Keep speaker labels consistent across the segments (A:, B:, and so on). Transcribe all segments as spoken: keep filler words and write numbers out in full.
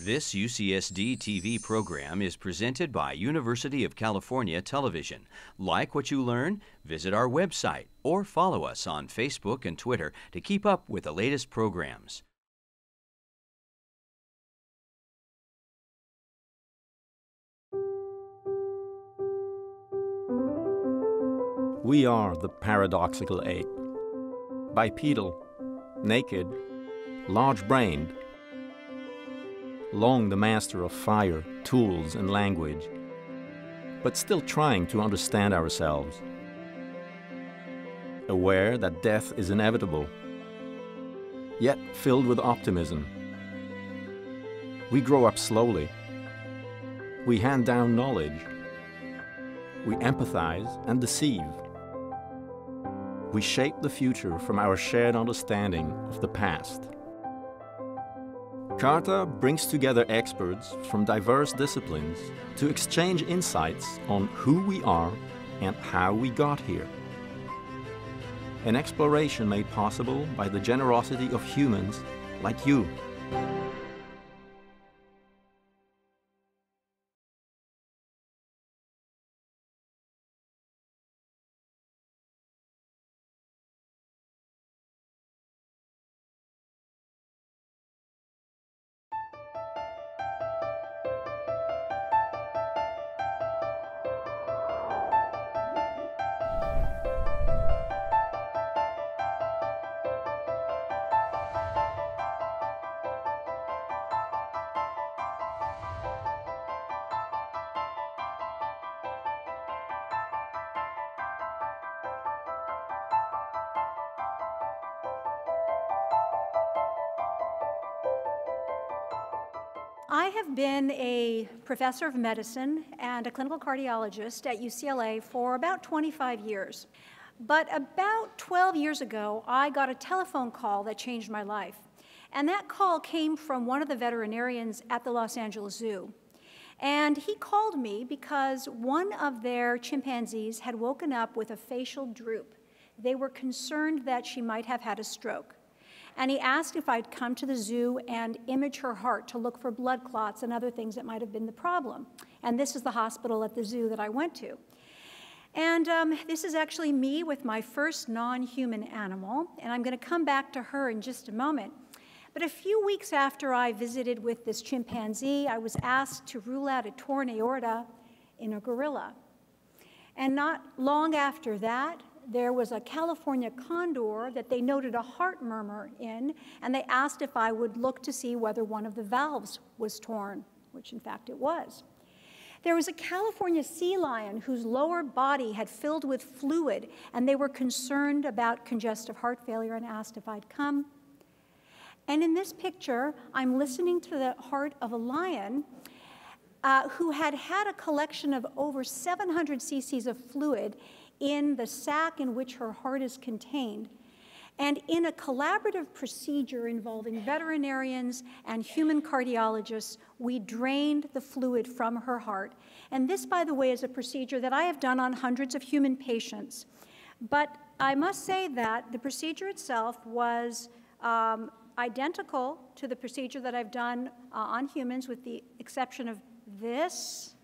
A: This U C S D T V program is presented by University of California Television. Like what you learn? Visit our website or follow us on Facebook and Twitter to keep up with the latest programs.
B: We are the paradoxical ape. Bipedal, naked, large-brained, long the master of fire, tools, and language, but still trying to understand ourselves. Aware that death is inevitable, yet filled with optimism. We grow up slowly. We hand down knowledge. We empathize and deceive. We shape the future from our shared understanding of the past. Carta brings together experts from diverse disciplines to exchange insights on who we are and how we got here. An exploration made possible by the generosity of humans like you.
C: I have been a professor of medicine and a clinical cardiologist at U C L A for about twenty-five years. But about twelve years ago, I got a telephone call that changed my life. And that call came from one of the veterinarians at the Los Angeles Zoo. And he called me because one of their chimpanzees had woken up with a facial droop. They were concerned that she might have had a stroke. And he asked if I'd come to the zoo and image her heart to look for blood clots and other things that might have been the problem. And this is the hospital at the zoo that I went to. And um, this is actually me with my first non-human animal, and I'm going to come back to her in just a moment. But a few weeks after I visited with this chimpanzee, I was asked to rule out a torn aorta in a gorilla. And not long after that, there was a California condor that they noted a heart murmur in, and they asked if I would look to see whether one of the valves was torn, which in fact it was. There was a California sea lion whose lower body had filled with fluid, and they were concerned about congestive heart failure and asked if I'd come. And in this picture, I'm listening to the heart of a lion uh, who had had a collection of over seven hundred cc's of fluid in the sac in which her heart is contained. And in a collaborative procedure involving veterinarians and human cardiologists, we drained the fluid from her heart. And this, by the way, is a procedure that I have done on hundreds of human patients. But I must say that the procedure itself was um, identical to the procedure that I've done uh, on humans, with the exception of this.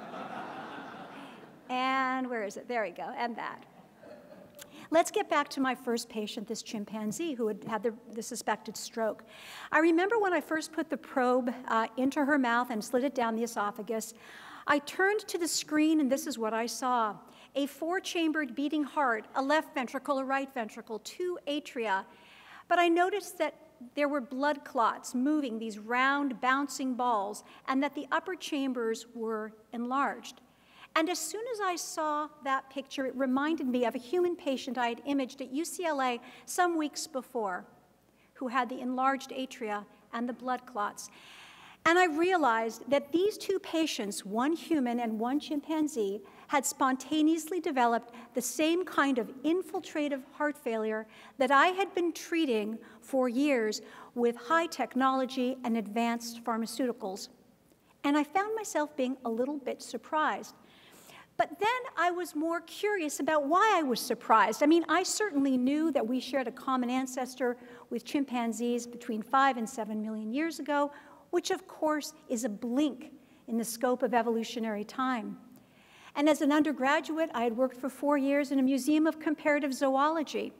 C: And where is it? There we go, and that. Let's get back to my first patient, this chimpanzee who had had the, the suspected stroke. I remember when I first put the probe uh, into her mouth and slid it down the esophagus, I turned to the screen and this is what I saw. A four-chambered beating heart, a left ventricle, a right ventricle, two atria. But I noticed that there were blood clots moving, these round, bouncing balls, and that the upper chambers were enlarged. And as soon as I saw that picture, it reminded me of a human patient I had imaged at U C L A some weeks before, who had the enlarged atria and the blood clots. And I realized that these two patients, one human and one chimpanzee, had spontaneously developed the same kind of infiltrative heart failure that I had been treating for years with high technology and advanced pharmaceuticals. And I found myself being a little bit surprised. But then I was more curious about why I was surprised. I mean, I certainly knew that we shared a common ancestor with chimpanzees between five and seven million years ago. which of course is a blink in the scope of evolutionary time. And as an undergraduate, I had worked for four years in a museum of comparative zoology.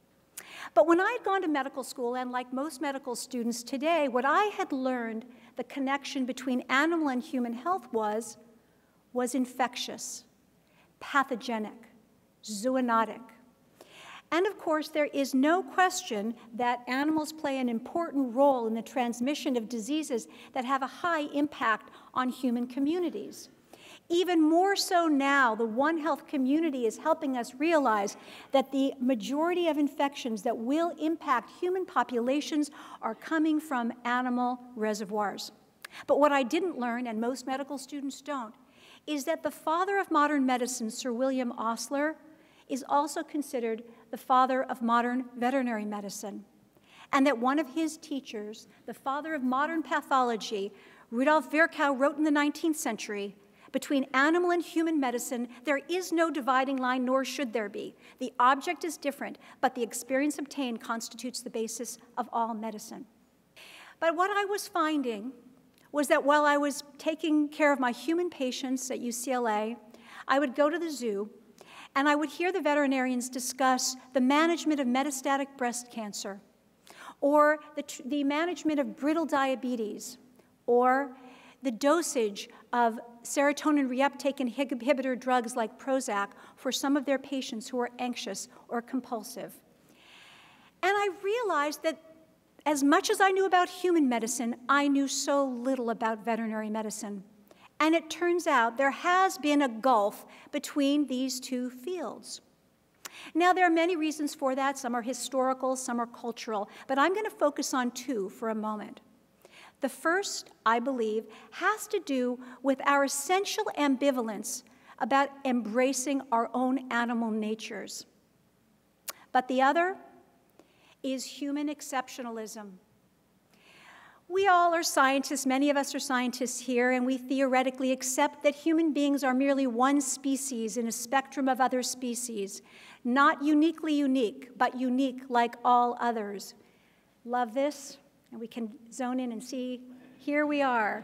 C: But when I had gone to medical school, and like most medical students today, what I had learned the connection between animal and human health was, was infectious, pathogenic, zoonotic. And of course, there is no question that animals play an important role in the transmission of diseases that have a high impact on human communities. Even more so now, the One Health community is helping us realize that the majority of infections that will impact human populations are coming from animal reservoirs. But what I didn't learn, and most medical students don't, is that the father of modern medicine, Sir William Osler, is also considered the father of modern veterinary medicine, and that one of his teachers, the father of modern pathology, Rudolf Virchow, wrote in the nineteenth century, between animal and human medicine, there is no dividing line, nor should there be. The object is different, but the experience obtained constitutes the basis of all medicine. But what I was finding was that while I was taking care of my human patients at U C L A, I would go to the zoo, and I would hear the veterinarians discuss the management of metastatic breast cancer, or the, the management of brittle diabetes, or the dosage of serotonin reuptake inhibitor drugs like Prozac for some of their patients who are anxious or compulsive. And I realized that as much as I knew about human medicine, I knew so little about veterinary medicine. And it turns out there has been a gulf between these two fields. Now, there are many reasons for that. Some are historical, some are cultural, but I'm going to focus on two for a moment. The first, I believe, has to do with our essential ambivalence about embracing our own animal natures. But the other is human exceptionalism. We all are scientists, many of us are scientists here, and we theoretically accept that human beings are merely one species in a spectrum of other species, not uniquely unique, but unique like all others. Love this? And we can zone in and see, here we are.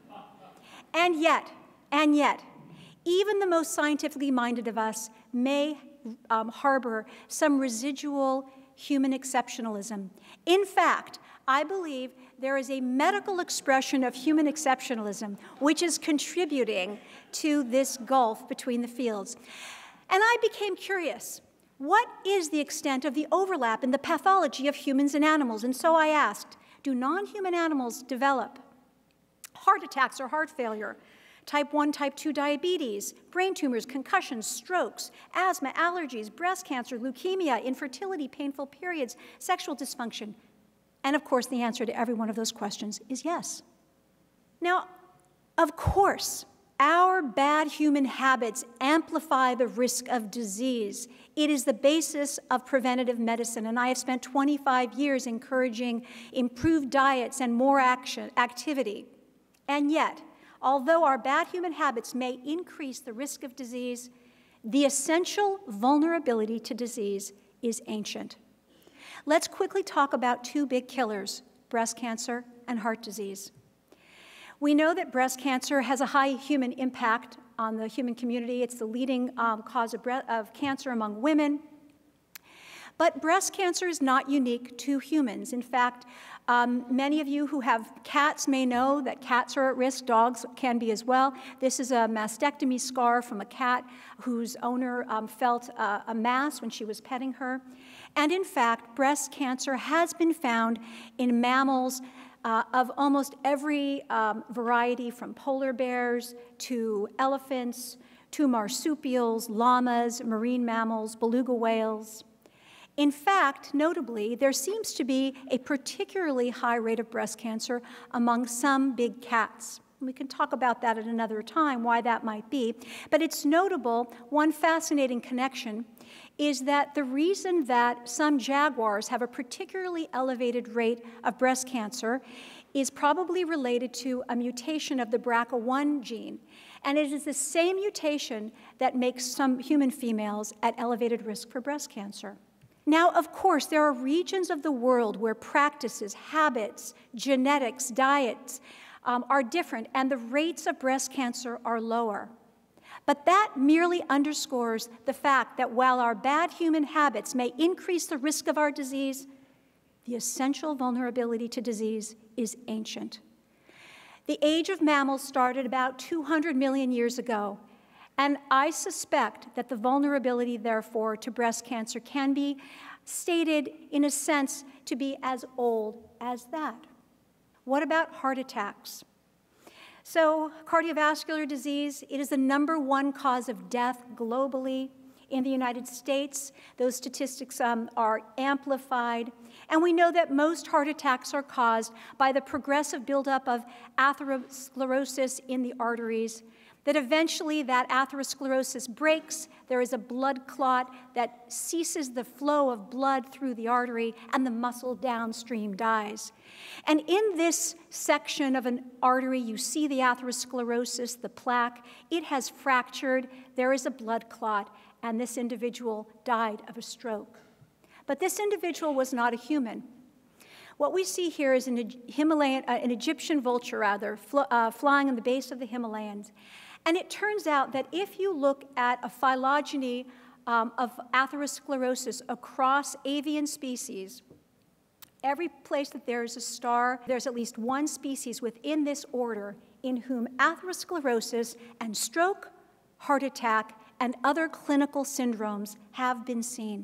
C: And yet, and yet, even the most scientifically minded of us may um, harbor some residual human exceptionalism. In fact, I believe there is a medical expression of human exceptionalism which is contributing to this gulf between the fields. And I became curious. What is the extent of the overlap in the pathology of humans and animals? And so I asked, do non-human animals develop heart attacks or heart failure, type one, type two diabetes, brain tumors, concussions, strokes, asthma, allergies, breast cancer, leukemia, infertility, painful periods, sexual dysfunction? And of course, the answer to every one of those questions is yes. Now, of course, our bad human habits amplify the risk of disease. It is the basis of preventative medicine, and I have spent twenty-five years encouraging improved diets and more action, activity. And yet, although our bad human habits may increase the risk of disease, the essential vulnerability to disease is ancient. Let's quickly talk about two big killers, breast cancer and heart disease. We know that breast cancer has a high human impact on the human community. It's the leading um, cause of, of cancer among women. But breast cancer is not unique to humans. In fact, um, many of you who have cats may know that cats are at risk. Dogs can be as well. This is a mastectomy scar from a cat whose owner um, felt uh, a mass when she was petting her. And in fact, breast cancer has been found in mammals Uh, of almost every um, variety, from polar bears to elephants to marsupials, llamas, marine mammals, beluga whales. In fact, notably, there seems to be a particularly high rate of breast cancer among some big cats. We can talk about that at another time, why that might be. But it's notable, one fascinating connection is that the reason that some jaguars have a particularly elevated rate of breast cancer is probably related to a mutation of the B R C A one gene. And it is the same mutation that makes some human females at elevated risk for breast cancer. Now, of course, there are regions of the world where practices, habits, genetics, diets um, are different, and the rates of breast cancer are lower. But that merely underscores the fact that while our bad human habits may increase the risk of our disease, the essential vulnerability to disease is ancient. The age of mammals started about two hundred million years ago, and I suspect that the vulnerability, therefore, to breast cancer can be stated, in a sense, to be as old as that. What about heart attacks? So, cardiovascular disease, it is the number one cause of death globally. In the United States, those statistics um, are amplified. And we know that most heart attacks are caused by the progressive buildup of atherosclerosis in the arteries, that eventually that atherosclerosis breaks, there is a blood clot that ceases the flow of blood through the artery, and the muscle downstream dies. And in this section of an artery, you see the atherosclerosis, the plaque. It has fractured, there is a blood clot, and this individual died of a stroke. But this individual was not a human. What we see here is an, Himalayan, uh, an Egyptian vulture, rather, fl uh, flying on the base of the Himalayas. And it turns out that if you look at a phylogeny um, of atherosclerosis across avian species, every place that there is a star, there's at least one species within this order in whom atherosclerosis and stroke, heart attack, and other clinical syndromes have been seen.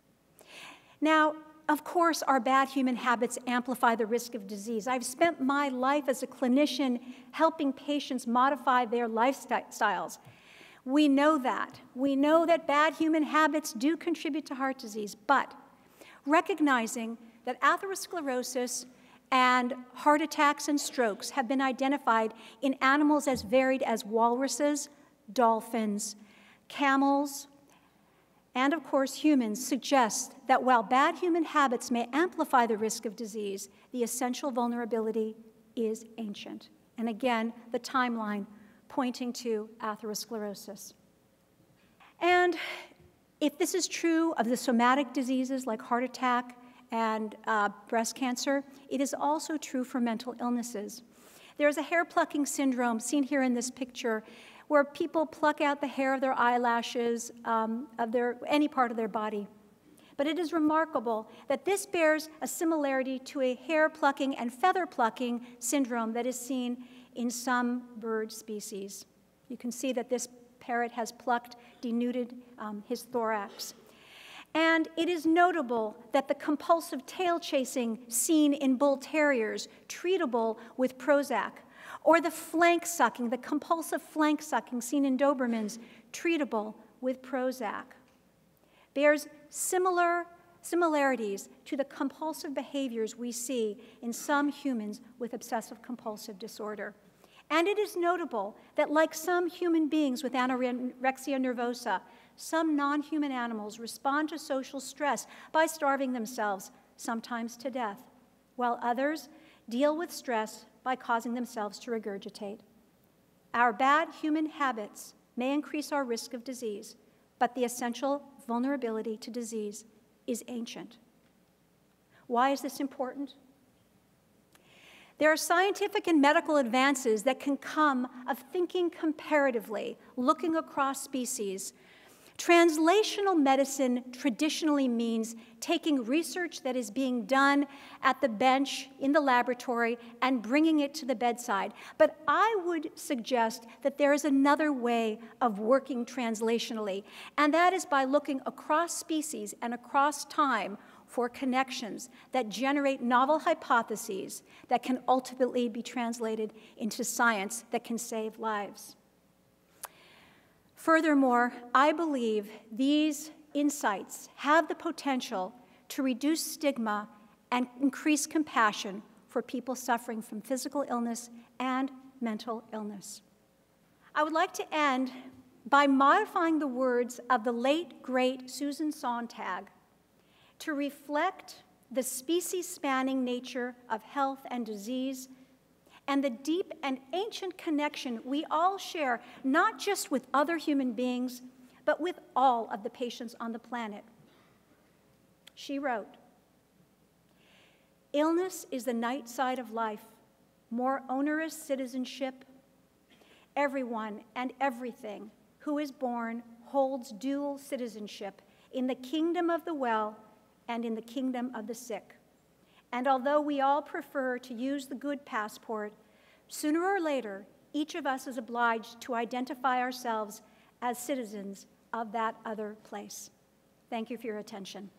C: Now, of course, our bad human habits amplify the risk of disease. I've spent my life as a clinician helping patients modify their lifestyles. We know that. We know that bad human habits do contribute to heart disease, but recognizing that atherosclerosis and heart attacks and strokes have been identified in animals as varied as walruses, dolphins, camels, and of course humans, suggest that while bad human habits may amplify the risk of disease, the essential vulnerability is ancient. And again, the timeline pointing to atherosclerosis. And if this is true of the somatic diseases like heart attack and uh, breast cancer, it is also true for mental illnesses. There's a hair plucking syndrome seen here in this picture where people pluck out the hair of their eyelashes, um, of their, any part of their body. But it is remarkable that this bears a similarity to a hair plucking and feather plucking syndrome that is seen in some bird species. You can see that this parrot has plucked, denuded um, his thorax. And it is notable that the compulsive tail chasing seen in bull terriers, treatable with Prozac, or the flank sucking, the compulsive flank sucking seen in Dobermans, treatable with Prozac, bears similar similarities to the compulsive behaviors we see in some humans with obsessive compulsive disorder. And it is notable that like some human beings with anorexia nervosa, some non-human animals respond to social stress by starving themselves, sometimes to death, while others deal with stress by causing themselves to regurgitate. Our bad human habits may increase our risk of disease, but the essential vulnerability to disease is ancient. Why is this important? There are scientific and medical advances that can come of thinking comparatively, looking across species. Translational medicine traditionally means taking research that is being done at the bench in the laboratory and bringing it to the bedside. But I would suggest that there is another way of working translationally, and that is by looking across species and across time for connections that generate novel hypotheses that can ultimately be translated into science that can save lives. Furthermore, I believe these insights have the potential to reduce stigma and increase compassion for people suffering from physical illness and mental illness. I would like to end by modifying the words of the late, great Susan Sontag to reflect the species-spanning nature of health and disease and the deep and ancient connection we all share, not just with other human beings, but with all of the patients on the planet. She wrote, "Illness is the night side of life, more onerous citizenship. Everyone and everything who is born holds dual citizenship in the kingdom of the well and in the kingdom of the sick. And although we all prefer to use the good passport, sooner or later, each of us is obliged to identify ourselves as citizens of that other place." Thank you for your attention.